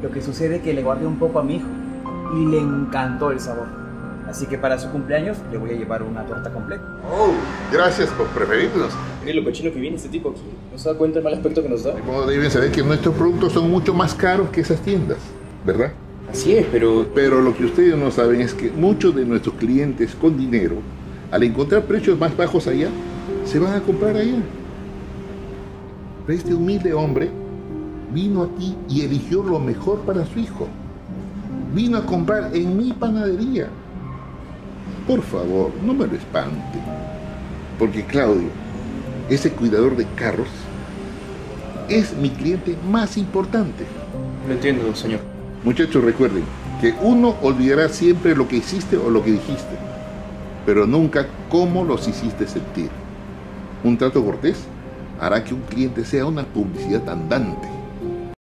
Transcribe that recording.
Lo que sucede es que le guardé un poco a mi hijo y le encantó el sabor. Así que para su cumpleaños le voy a llevar una torta completa. Oh, gracias por preferirnos. Mire lo cochino que viene este tipo aquí. ¿No se da cuenta del mal aspecto que nos da? De modo deben saber que nuestros productos son mucho más caros que esas tiendas, ¿verdad? Así es, pero... Pero lo que ustedes no saben es que muchos de nuestros clientes con dinero, al encontrar precios más bajos allá, se van a comprar allá. Pero este humilde hombre vino aquí y eligió lo mejor para su hijo. Vino a comprar en mi panadería. Por favor, no me lo espante. Porque Claudio, ese cuidador de carros, es mi cliente más importante. Lo entiendo, señor. Muchachos, recuerden que uno olvidará siempre lo que hiciste o lo que dijiste, pero nunca cómo los hiciste sentir. Un trato cortés hará que un cliente sea una publicidad andante.